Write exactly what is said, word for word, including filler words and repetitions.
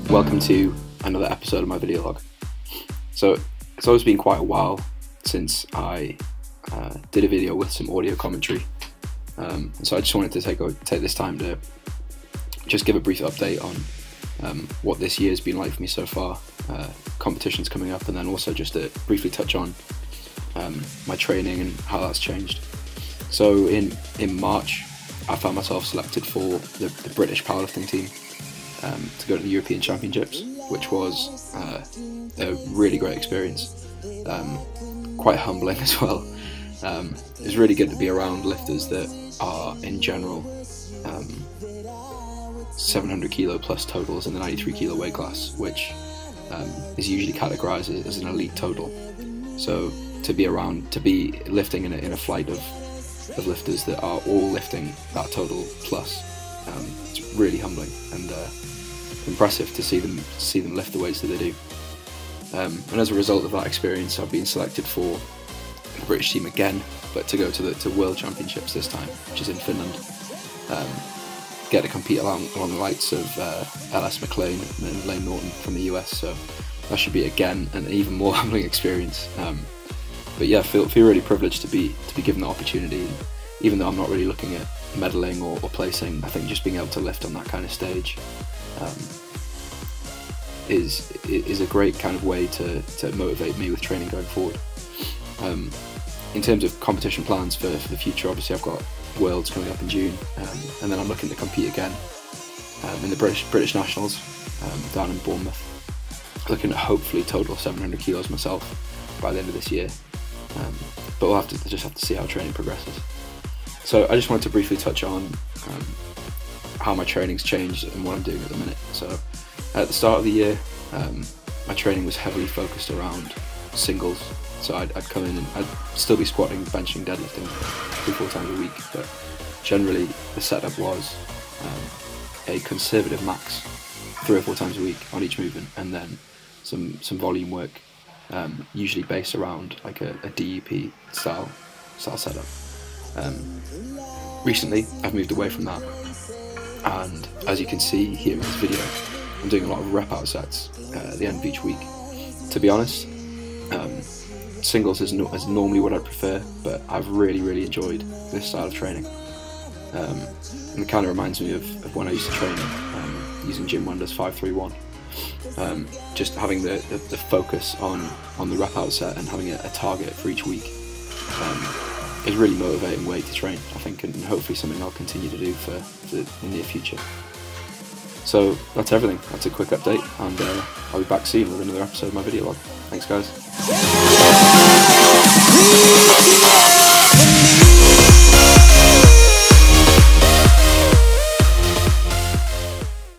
welcome to another episode of my video log. So it's always been quite a while since I uh, did a video with some audio commentary, um, and so I just wanted to take take this time to just give a brief update on um, what this year's been like for me so far, uh, competitions coming up, and then also just to briefly touch on um, my training and how that's changed. So in in March, I found myself selected for the, the British powerlifting team um, to go to the European Championships, which was uh, a really great experience, um, quite humbling as well. Um, it was really good to be around lifters that are in general um, seven hundred kilo plus totals in the ninety-three kilo weight class, which um, is usually categorized as an elite total. So to be around, to be lifting in a, in a flight of, of lifters that are all lifting that total plus, um, it's really humbling and uh, impressive to see them see them lift the weights that they do. Um, and as a result of that experience, I've been selected for the British team again, but to go to the to World Championships this time, which is in Finland. Um, get to compete along, along the likes of uh, L S McLean and Lane Norton from the U S, so that should be again an even more humbling experience. Um, but yeah, feel feel really privileged to be to be given the opportunity. And even though I'm not really looking at medaling or, or placing, I think just being able to lift on that kind of stage um, is is a great kind of way to, to motivate me with training going forward. Um, in terms of competition plans for, for the future, obviously I've got Worlds coming up in June, um, and then I'm looking to compete again um, in the British British Nationals um, down in Bournemouth. Looking at hopefully total seven hundred kilos myself by the end of this year, um, but we'll have to just have to see how training progresses. So I just wanted to briefly touch on um, how my training's changed and what I'm doing at the minute. So at the start of the year, um, my training was heavily focused around singles. So I'd, I'd come in and I'd still be squatting, benching, deadlifting three, four times a week, but generally the setup was um, a conservative max three or four times a week on each movement, and then some some volume work, um, usually based around like a, a D E P style style setup. Um, recently, I've moved away from that, and as you can see here in this video, I'm doing a lot of rep out sets uh, at the end of each week. To be honest, um, singles is, no, is normally what I prefer, but I've really, really enjoyed this style of training. Um, and it kind of reminds me of, of when I used to train um, using Jim Wonder's five three one. Um, just having the, the, the focus on, on the rep out set and having a, a target for each week um, is a really motivating way to train, I think, and hopefully something I'll continue to do for, for the near future. So that's everything. That's a quick update, and uh, I'll be back soon with another episode of my video log. Thanks guys.